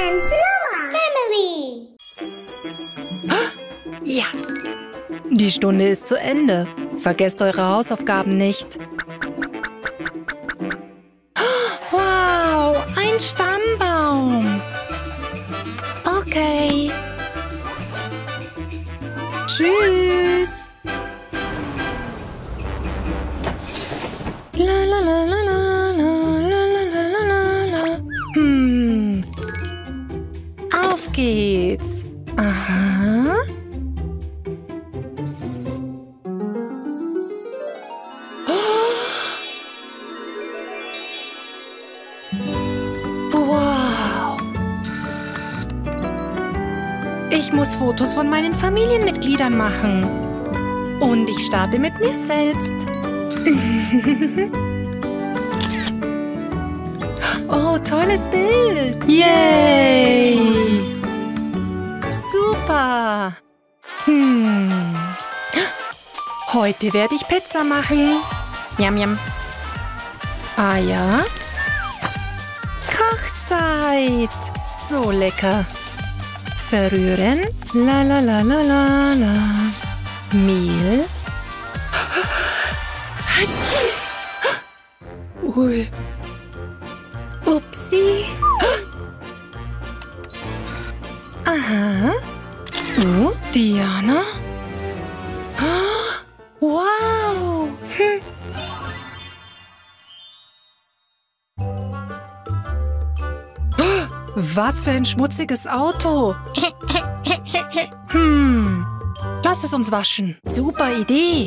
and Mama Family. Ja. Die Stunde ist zu Ende. Vergesst eure Hausaufgaben nicht. Wow, ein Stammbaum. Okay. Tschüss. La la la la la la la la la la la. Auf geht's. Aha. Wow. Ich muss Fotos von meinen Familienmitgliedern machen. Und ich starte mit mir selbst. Oh, tolles Bild. Yay. Super. Heute werde ich Pizza machen. Yum, yum. Ah ja. Kochzeit. So lecker. Verrühren. La la la la la la. Mehl. Ui. Upsi. Aha. Oh, Diana. Wow. Was für ein schmutziges Auto. Lass es uns waschen. Super Idee.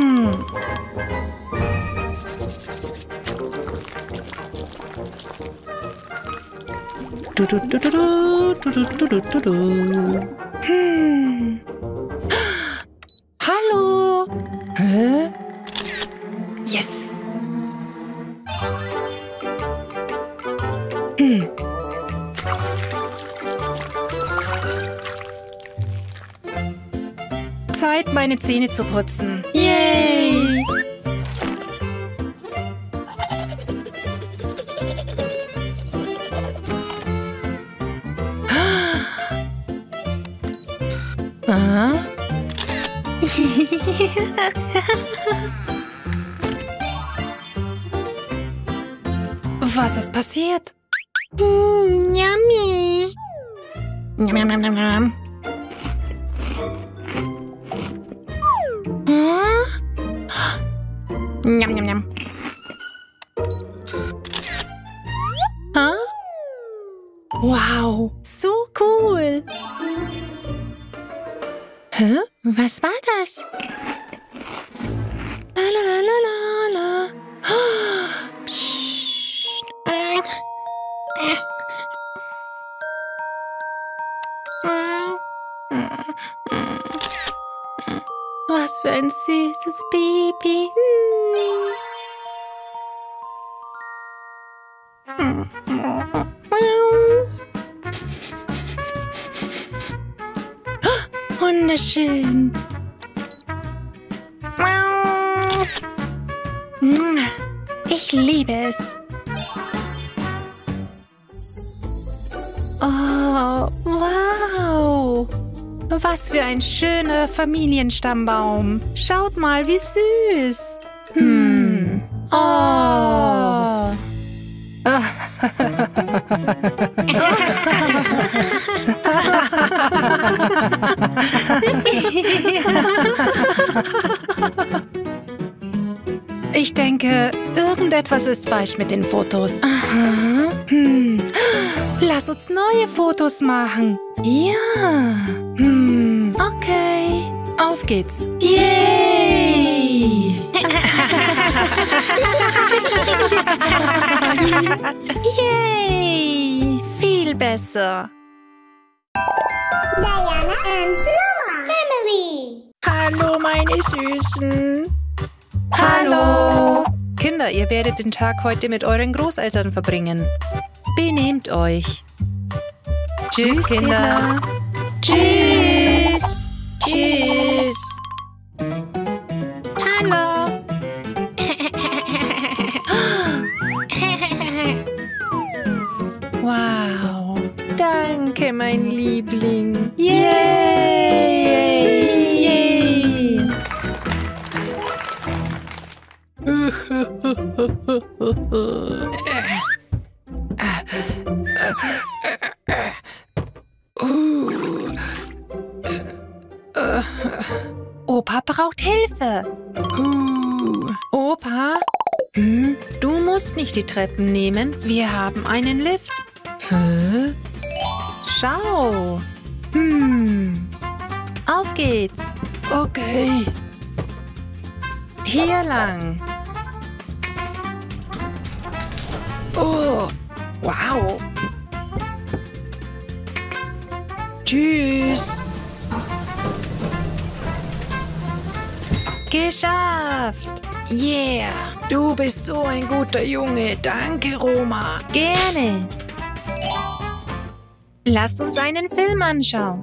Du, du, du, du, du, du, du, du, du, du. Hallo. Hä? Yes. Zeit, meine Zähne zu putzen. Yay! Aha. Was ist passiert? Yummy. Yum, yum, yum, yum, yum. Yum, yum, yum. Huh? Wow, so cool. Hä? Was war das? La la la la la la. Psst. Was für ein süßes Baby. Wunderschön. Ich liebe es. Oh, wow. Was für ein schöner Familienstammbaum. Schaut mal, wie süß. Oh. Ich denke, irgendetwas ist falsch mit den Fotos. Aha. Lass uns neue Fotos machen. Ja. Okay. Auf geht's. Yay! Yay! Viel besser. Diana and Mama Family. Hallo, meine Süßen. Hallo. Kinder, ihr werdet den Tag heute mit euren Großeltern verbringen. Benehmt euch. Tschüss, Kinder. Tschüss. Tschüss. Hallo. Wow. Danke, mein Liebling. Yay! Opa braucht Hilfe. Opa? Du musst nicht die Treppen nehmen. Wir haben einen Lift. Hä? Schau. Auf geht's. Okay. Hier lang. Oh, wow. Tschüss. Geschafft. Yeah, du bist so ein guter Junge. Danke, Roma. Gerne. Lass uns einen Film anschauen.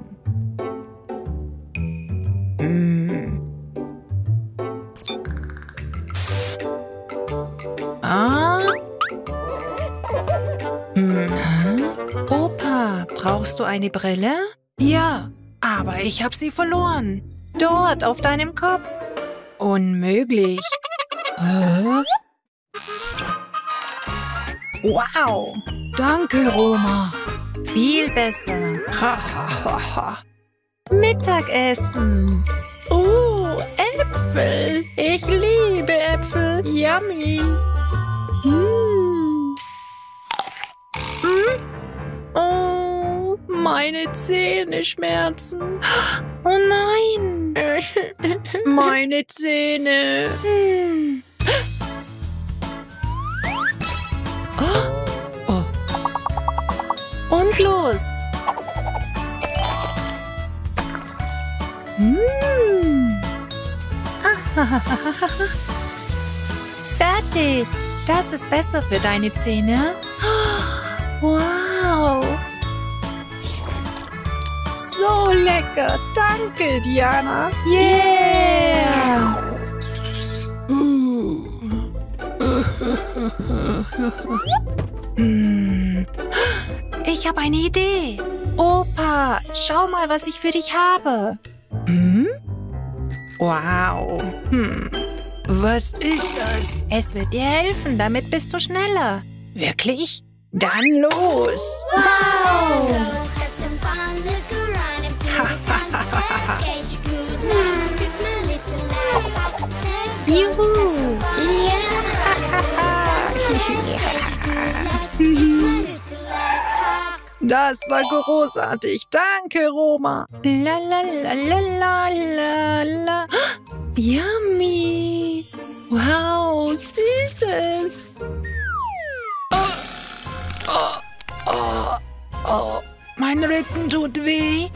Opa, brauchst du eine Brille? Ja, aber ich habe sie verloren. Dort, auf deinem Kopf. Unmöglich. Wow. Danke, Roma. Viel besser. Mittagessen. Oh, Äpfel. Ich liebe Äpfel. Yummy. Oh, meine Zähne schmerzen. Oh nein. Meine Zähne. Oh. Und los. Fertig. Das ist besser für deine Zähne. Wow. So lecker. Danke, Diana. Yeah. Ich habe eine Idee. Opa, schau mal, was ich für dich habe. Wow. Was ist das? Es wird dir helfen, damit bist du schneller. Wirklich? Dann los. Wow. Juhu. Das war großartig. Danke, Roma. La la la la la la la. Yummy. Wow, süßes. Oh, mein Rücken tut weh.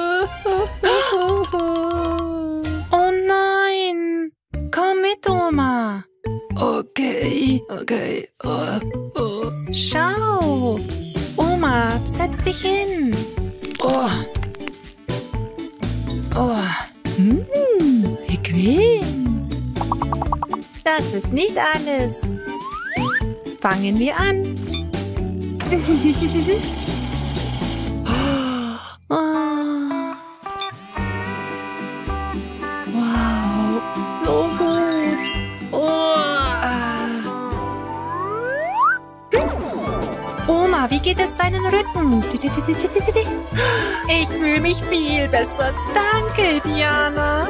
Oh nein. Komm mit, Oma. Okay. Schau. Oma, setz dich hin. Bequem. Das ist nicht alles. Fangen wir an. Wow, so gut. Oma, wie geht es deinen Rücken? Ich fühle mich viel besser. Danke, Diana.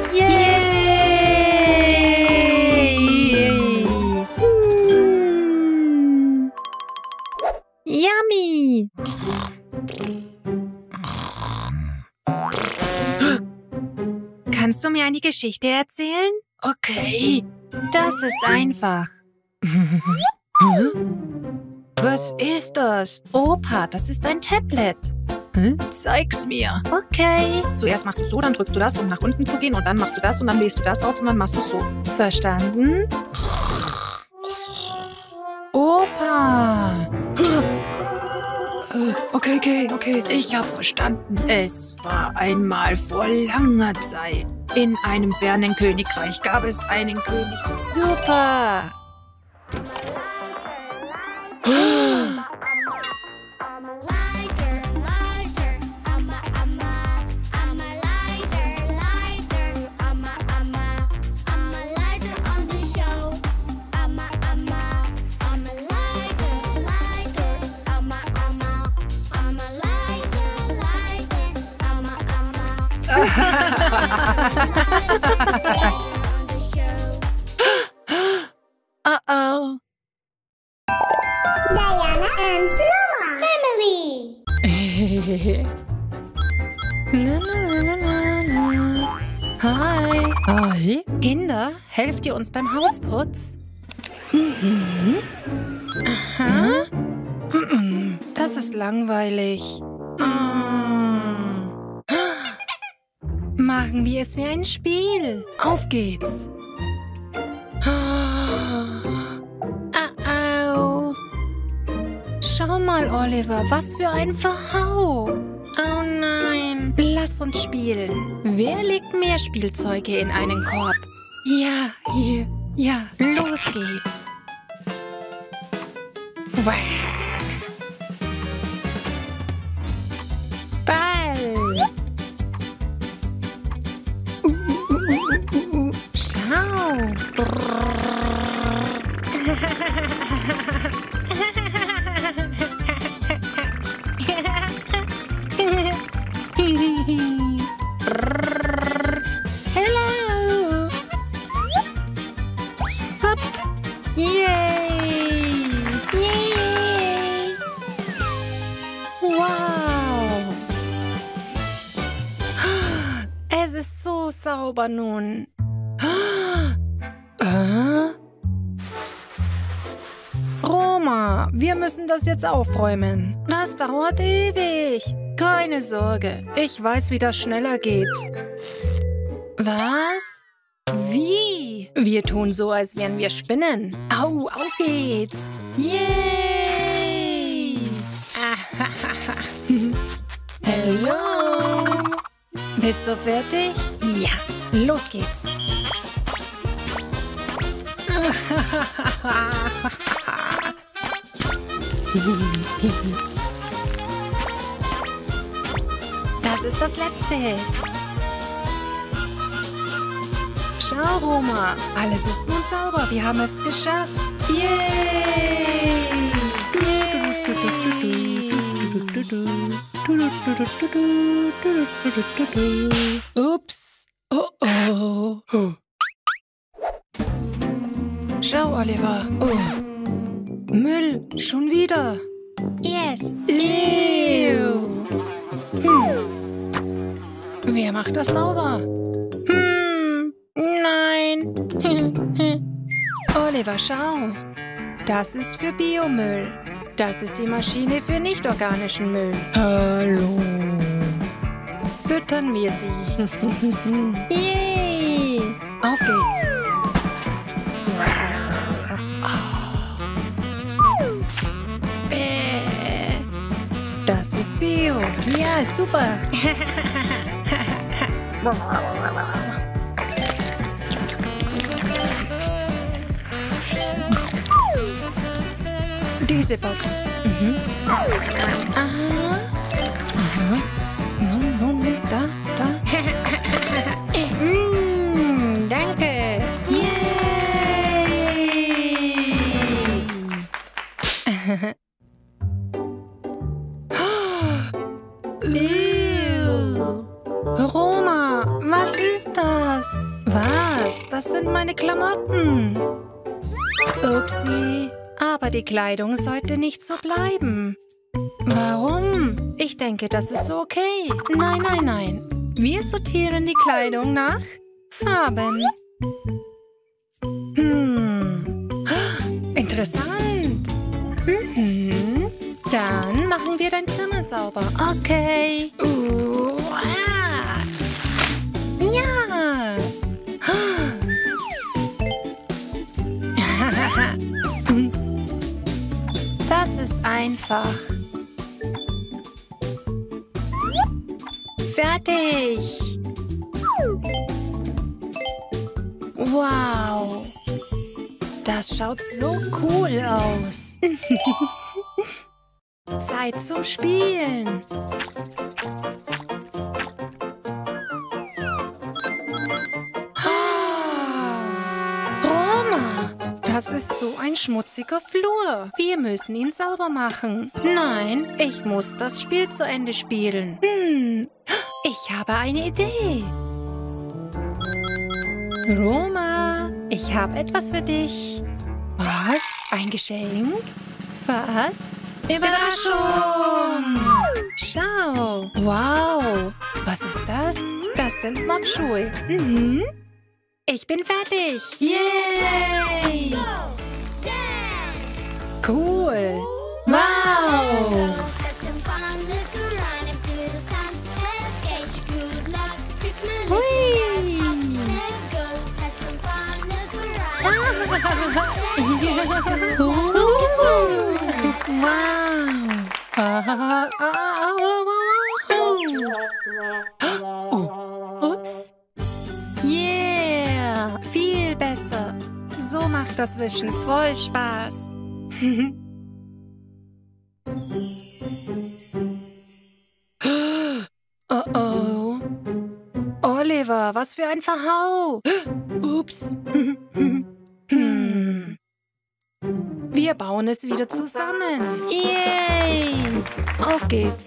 Yay! Yummy! Kannst du mir eine Geschichte erzählen? Okay. Das ist einfach. Was ist das? Opa, das ist ein Tablet. Zeig's mir. Okay. Zuerst machst du so, dann drückst du das, um nach unten zu gehen. Und dann machst du das und dann wählst du das aus und dann machst du so. Verstanden? Opa. Okay. Ich hab verstanden. Es war einmal vor langer Zeit. In einem fernen Königreich gab es einen König. Super. Oh. Diana and Noah family. La, la, la, la, la. Hi. Hi. Kinder, helft ihr uns beim Hausputz? Aha. Das ist langweilig. Machen wir es wie ein Spiel. Auf geht's. Au. Schau mal, Oliver, was für ein Verhau. Oh nein. Lass uns spielen. Wer legt mehr Spielzeuge in einen Korb? Ja, hier. Ja, los geht's. Ball. Schau. Hello. Hopp. Yay. Yay. Wow. Es ist so sauber nun. Roma, wir müssen das jetzt aufräumen. Das dauert ewig. Keine Sorge, ich weiß, wie das schneller geht. Was? Wie? Wir tun so, als wären wir Spinnen. Au, auf geht's. Yay! Hallo. Bist du fertig? Ja, los geht's. Das ist das Letzte. Schau, Roma, alles ist nun sauber. Wir haben es geschafft. Yay! Ups. Oh oh. Schau, Oliver. Oh. Müll, schon wieder. Yes. Ew. Wer macht das sauber? Nein. Oliver, schau. Das ist für Biomüll. Das ist die Maschine für nicht-organischen Müll. Hallo. Füttern wir sie. Yay. Auf geht's. Das ist Bio. Ja, super. Diese Box. Aha. Aha. No, da. Danke. Yay. Roma, was ist das? Was? Das sind meine Klamotten. Upsi. Aber die Kleidung sollte nicht so bleiben. Warum? Ich denke, das ist okay. Nein. Wir sortieren die Kleidung nach Farben. Interessant. Dann machen wir dein Zimmer sauber. Okay. Ja. Das ist einfach. Fertig. Wow. Das schaut so cool aus. Zeit zum Spielen. Roma, das ist so ein schmutziger Flur. Wir müssen ihn sauber machen. Nein, ich muss das Spiel zu Ende spielen. Ich habe eine Idee. Roma, ich habe etwas für dich. Was? Ein Geschenk? Fast? Überraschung! Schau! Wow! Was ist das? Das sind Mopschuhe. Mhm. Ich bin fertig! Yay! Cool! Wow! Hui! Wow! Ups! Yeah! Viel besser! So macht das Wischen voll Spaß! Oh oh! Oliver, was für ein Verhau! Ups! Wir bauen es wieder zusammen. Yay! Auf geht's.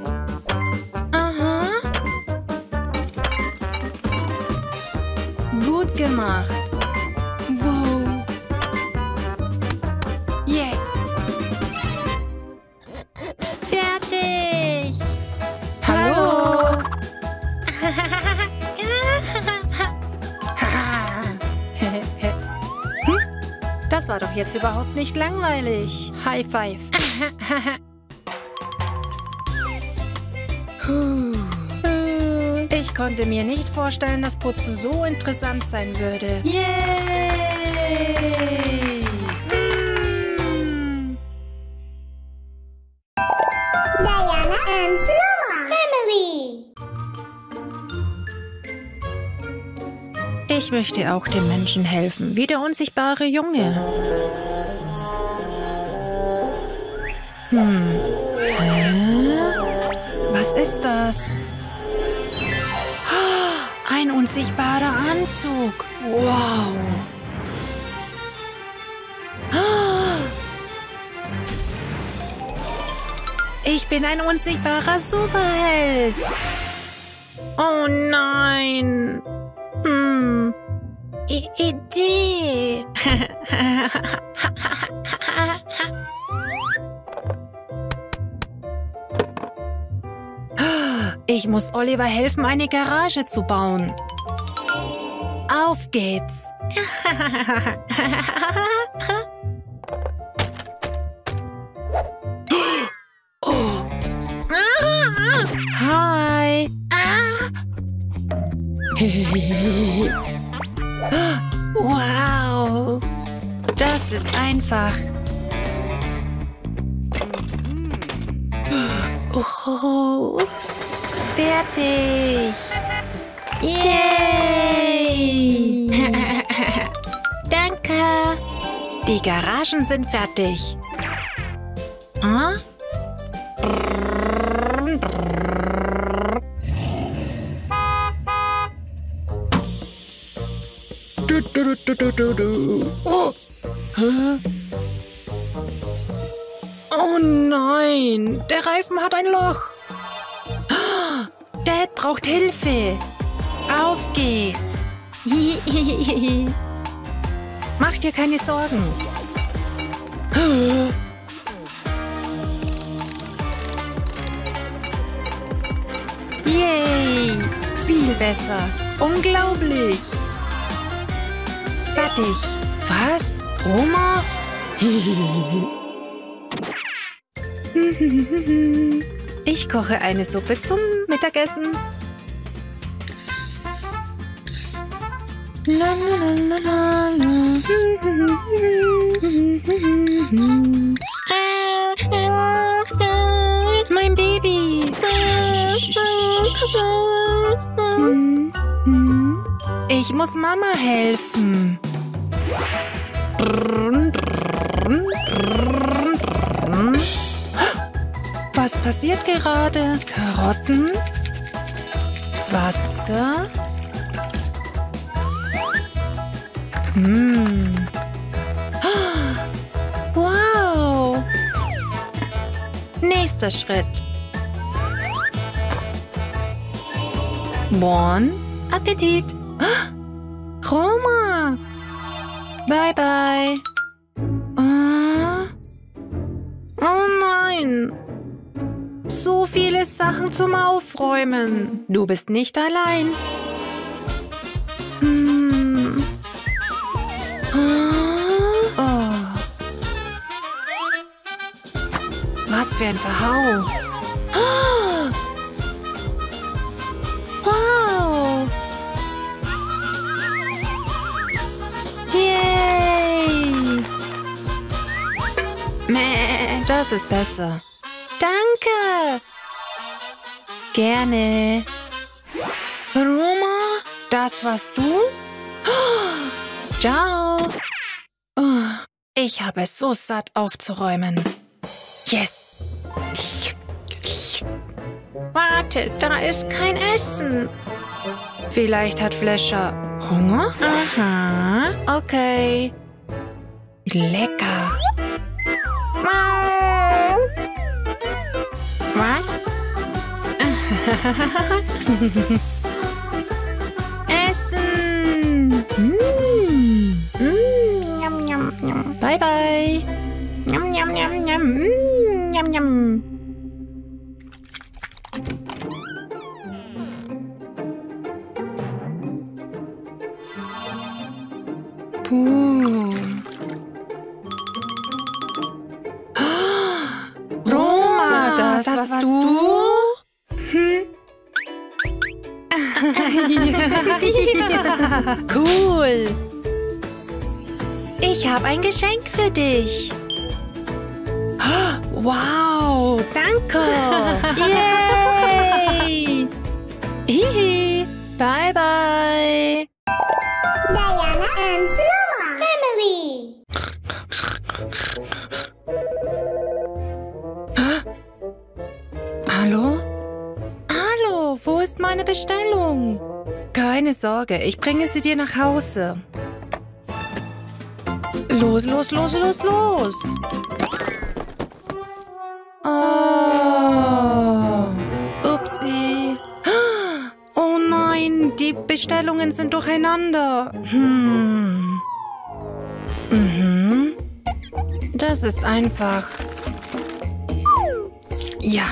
Aha. Gut gemacht. Wow. Yes. Fertig. Hallo. Das war doch jetzt überhaupt nicht langweilig. High Five. Ich konnte mir nicht vorstellen, dass Putzen so interessant sein würde. Yay! Diana and Noah Family. Ich möchte auch den Menschen helfen, wie der unsichtbare Junge. Hä? Was ist das? Ein unsichtbarer Anzug. Wow. Ich bin ein unsichtbarer Superheld. Oh nein. Idee. Ich muss Oliver helfen, eine Garage zu bauen. Auf geht's. Oh. Hi. Wow. Das ist einfach. Oh. Fertig. Yay. Danke. Die Garagen sind fertig. Hm? Oh. Hä? Oh nein, der Reifen hat ein Loch. Dad braucht Hilfe. Auf geht's. Mach dir keine Sorgen. Yay, viel besser. Unglaublich. Fertig. Was? Roma? Ich koche eine Suppe zum Mittagessen. La, la, la, la, la. Mein Baby. Ich muss Mama helfen. Was passiert gerade? Karotten? Wasser? Wow! Nächster Schritt. Bon Appetit! Roma! Bye, bye. Oh nein! So viele Sachen zum Aufräumen. Du bist nicht allein. Oh. Was für ein Verhau. Wow! Yay! Mäh, das ist besser. Danke! Gerne. Roma, das warst du? Ciao! Oh, ich habe es so satt aufzuräumen. Yes! Warte, da ist kein Essen. Vielleicht hat Flescher Hunger? Aha, okay. Lecker. Was? Essen. Yum, yum, yum. Bye, bye. Yum, yum, yum, yum. Yum, yum. Roma, das warst du? Cool. Ich habe ein Geschenk für dich. Wow, danke. Yay. Hihi. Bye, bye. Diana and Noah Family. Hallo? Hallo, wo ist meine Bestellung? Keine Sorge, ich bringe sie dir nach Hause. Los, los, los, los, los. Oh, upsie. Oh nein, die Bestellungen sind durcheinander. Das ist einfach. Ja.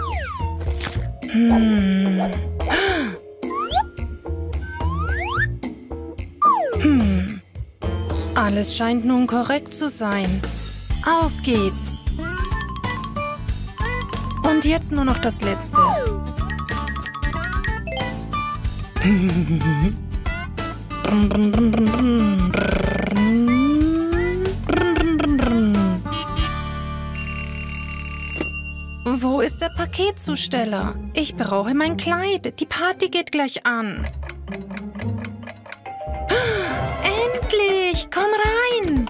Alles scheint nun korrekt zu sein. Auf geht's. Und jetzt nur noch das Letzte. Wo ist der Paketzusteller? Ich brauche mein Kleid. Die Party geht gleich an. Endlich! Komm rein!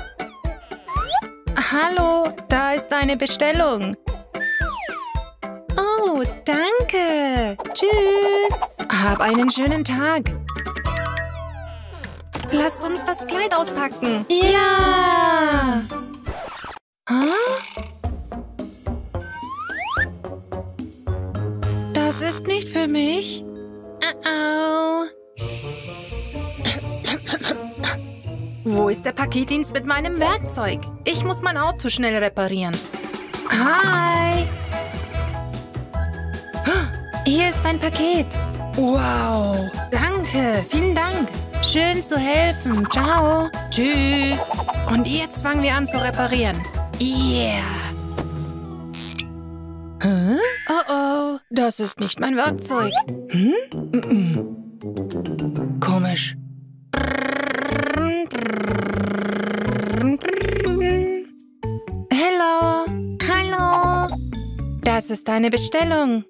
Hallo, da ist deine Bestellung. Oh, danke. Tschüss. Hab einen schönen Tag. Lass uns das Kleid auspacken. Ja! Das ist nicht für mich. Oh. Wo ist der Paketdienst mit meinem Werkzeug? Ich muss mein Auto schnell reparieren. Hi! Hier ist dein Paket. Wow! Danke, vielen Dank. Schön zu helfen. Ciao. Tschüss. Und jetzt fangen wir an zu reparieren. Yeah! Hä? Oh oh, das ist nicht mein Werkzeug. Komisch. Hallo. Hallo. Das ist deine Bestellung.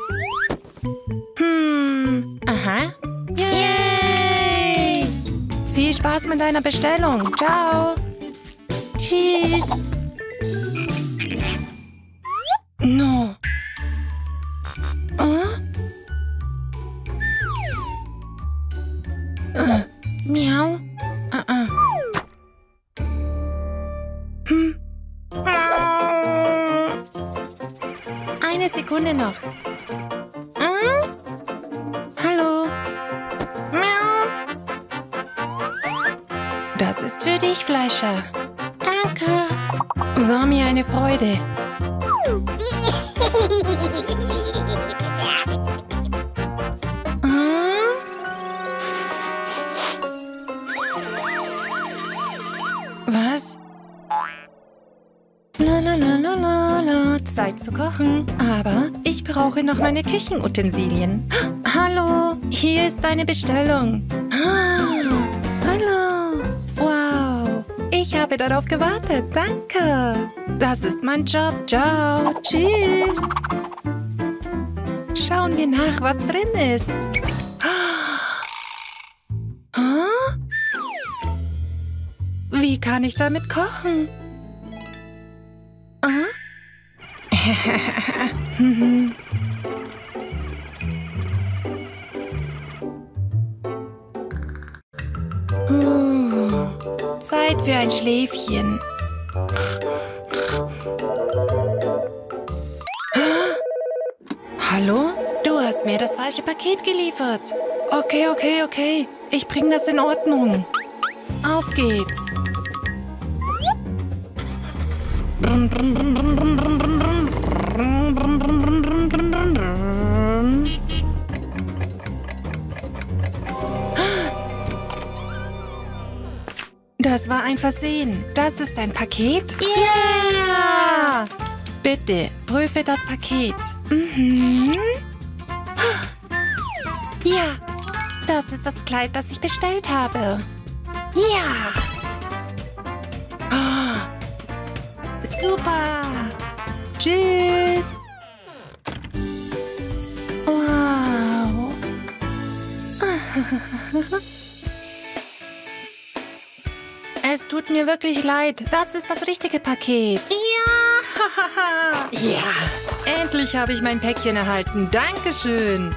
Aha. Yay! Viel Spaß mit deiner Bestellung. Ciao. Tschüss. No. Miau. Eine Sekunde noch. Hallo. Miau. dich, Fleischer. Danke. War mir eine Freude. Was? La. Zeit zu kochen. Aber ich brauche noch meine Küchenutensilien. Hallo, hier ist eine Bestellung. Hallo. Wow, ich habe darauf gewartet. Danke. Das ist mein Job. Ciao. Tschüss. Schauen wir nach, was drin ist. Wie kann ich damit kochen? Zeit für ein Schläfchen. Hallo? Du hast mir das falsche Paket geliefert. Okay. Ich bringe das in Ordnung. Auf geht's. Das war ein Versehen. Das ist ein Paket? Ja! Bitte, prüfe das Paket. Ja, das ist das Kleid, das ich bestellt habe. Ja! Super! Tschüss! Wow! Es tut mir wirklich leid. Das ist das richtige Paket. Ja! Ja! Endlich habe ich mein Päckchen erhalten. Dankeschön!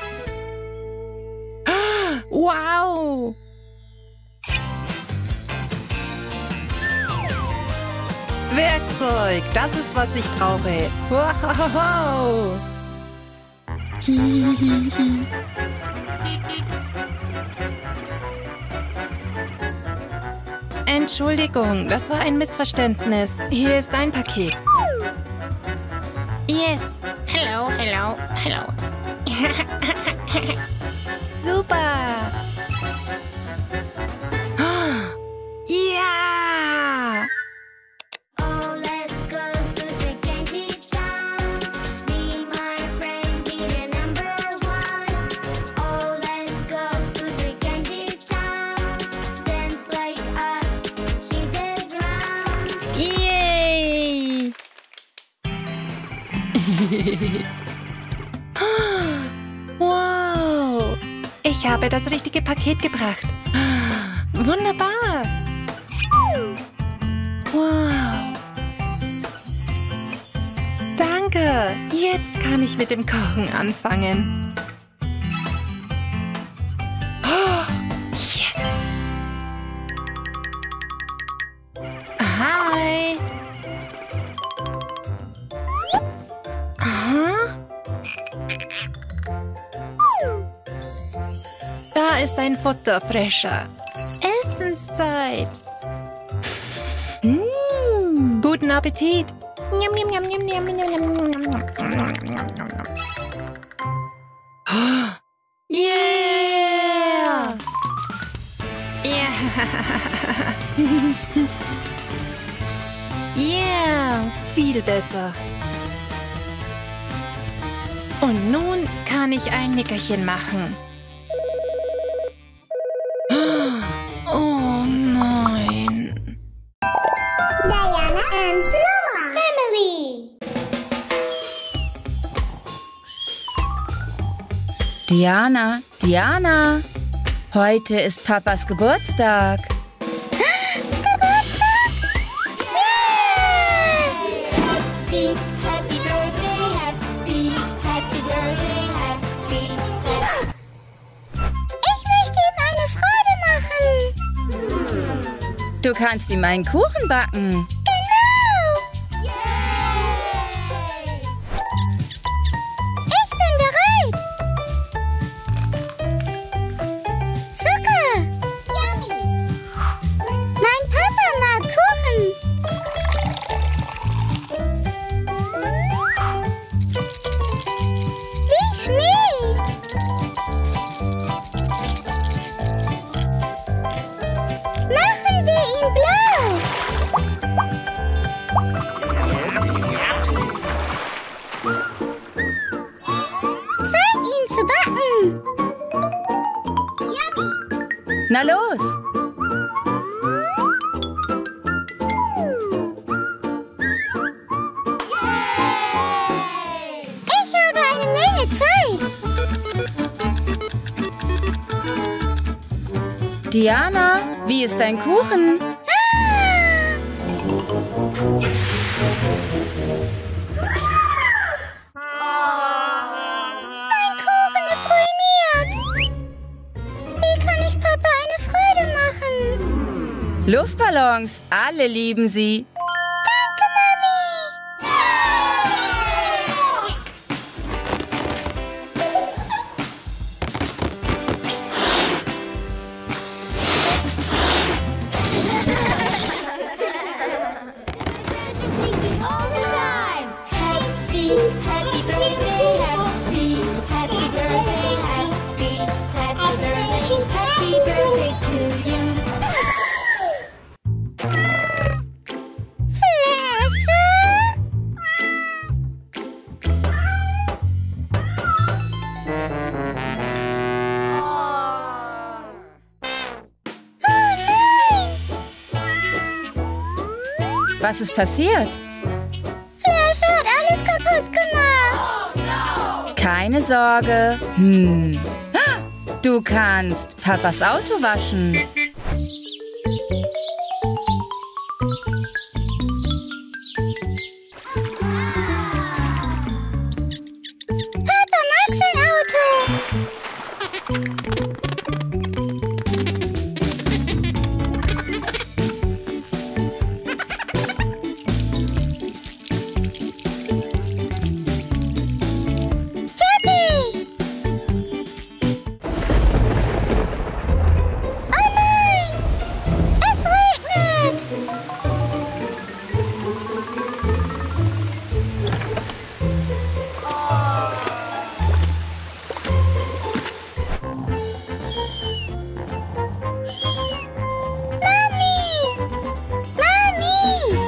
Wow! Werkzeug, das ist, was ich brauche. Wow! Entschuldigung, das war ein Missverständnis. Hier ist ein Paket. Yes. Hello. Super. Ja. Oh, let's go to the candy town. Be my friend, be the number one. Oh, let's go to the candy town. Dance like us, hit the ground. Yay! Wow! Ich habe das richtige Paket gebracht. Wunderbar! Wow! Danke! Jetzt kann ich mit dem Kochen anfangen. Yes! Hi! Da ist ein Futterfrescher. Essenszeit. Guten Appetit. Yeah! Yeah! Viel besser. Und nun kann ich ein Nickerchen machen. Oh nein. Diana and Noah Family. Diana, heute ist Papas Geburtstag. Happy birthday, happy birthday, happy. Ich möchte ihm eine Freude machen. Du kannst ihm einen Kuchen backen. Genau. Ich bin bereit. Zucker. Yummy. Mein Papa Na los! Ich habe eine Menge Zeit. Diana, wie ist dein Kuchen? Mein Kuchen ist ruiniert. Wie kann ich Papa eine Freude machen? Luftballons, alle lieben sie. Danke, Mami. Singing all the time. Happy, happy birthday, happy birthday, happy birthday to you. Flasche? Oh nein! Was ist passiert? Flasche hat alles kaputt gemacht. Keine Sorge. Du kannst Papas Auto waschen. Papa mag sein Auto. Fertig! Oh nein! Es regnet! Mami! Mami!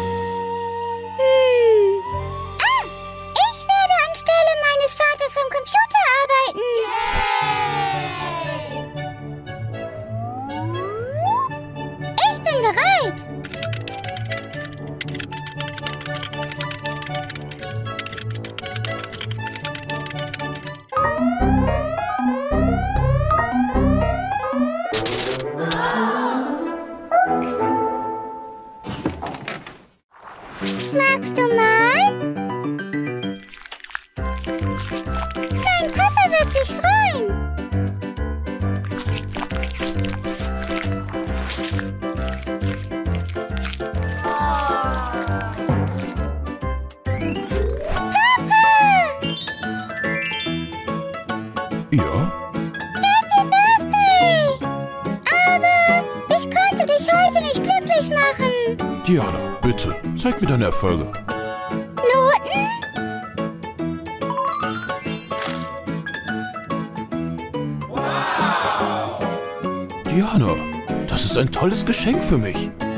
Ich werde anstelle meines Vaters am Computer arbeiten. Ich bin bereit. Magst du mal? Dein Papa wird sich freuen. Ja? Happy Birthday! Aber ich konnte dich heute nicht glücklich machen. Diana, bitte, zeig mir deine Erfolge. Noten? Diana, das ist ein tolles Geschenk für mich.